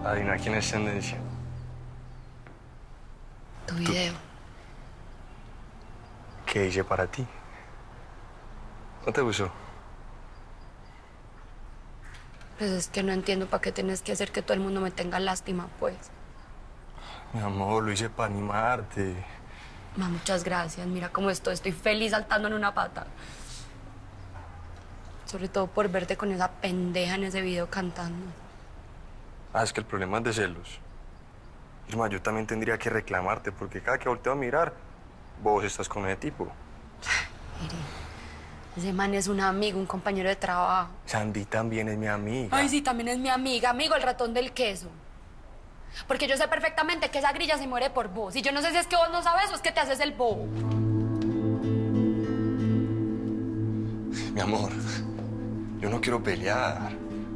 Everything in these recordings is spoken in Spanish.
Adivina quién es tendencia. Tu video. ¿Qué hice para ti? ¿No te gustó? Pues es que no entiendo para qué tienes que hacer que todo el mundo me tenga lástima, pues. Mi amor, lo hice para animarte. Ma, muchas gracias. Mira cómo estoy feliz saltando en una pata. Sobre todo por verte con esa pendeja en ese video cantando. Ah, es que el problema es de celos. Irma, yo también tendría que reclamarte, porque cada que volteo a mirar, vos estás con ese tipo. Mire, ese man es un amigo, un compañero de trabajo. Sandy también es mi amiga. Ay, sí, también es mi amiga. Amigo, el ratón del queso. Porque yo sé perfectamente que esa grilla se muere por vos. Y yo no sé si es que vos no sabes o es que te haces el bobo. Mi amor, yo no quiero pelear.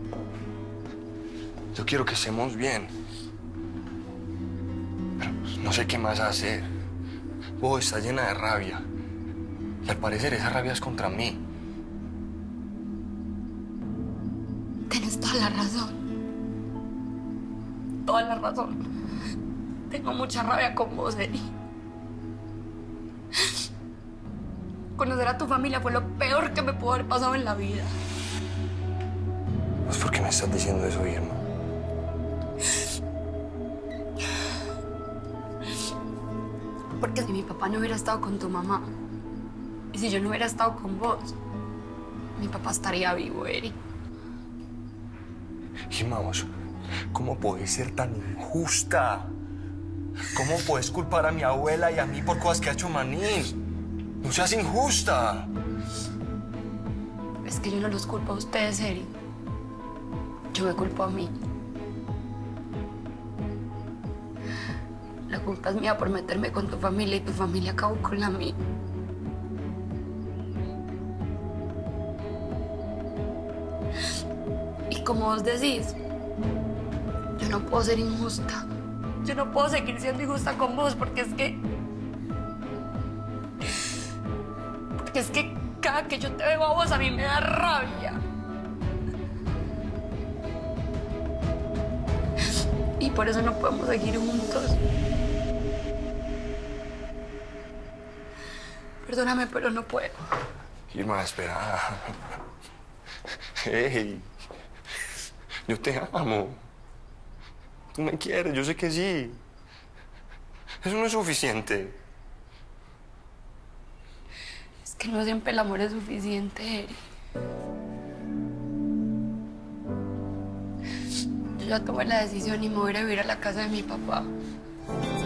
Yo quiero que estemos bien. Pero no sé qué más hacer. Vos estás llena de rabia. Y al parecer esa rabia es contra mí. Tienes toda la razón. Toda la razón. Tengo mucha rabia con vos, Eri. Conocer a tu familia fue lo peor que me pudo haber pasado en la vida. Pues, ¿por qué me estás diciendo eso, Irma? Porque si mi papá no hubiera estado con tu mamá, y si yo no hubiera estado con vos, mi papá estaría vivo, Eri. Irma, vos, ¿cómo podés ser tan injusta? ¿Cómo podés culpar a mi abuela y a mí por cosas que ha hecho Manín? No seas injusta. Es que yo no los culpo a ustedes, Eri. Yo me culpo a mí. La culpa es mía por meterme con tu familia y tu familia acabó con la mía. Y como vos decís, yo no puedo ser injusta. Yo no puedo seguir siendo injusta con vos porque es que cada que yo te veo a vos a mí me da rabia. Y por eso no podemos seguir juntos. Perdóname, pero no puedo. Irma, espera. Hey, yo te amo. Tú me quieres, yo sé que sí. Eso no es suficiente. Es que no siempre el amor es suficiente, Eri. Yo ya tomé la decisión y me voy a ir a vivir a la casa de mi papá.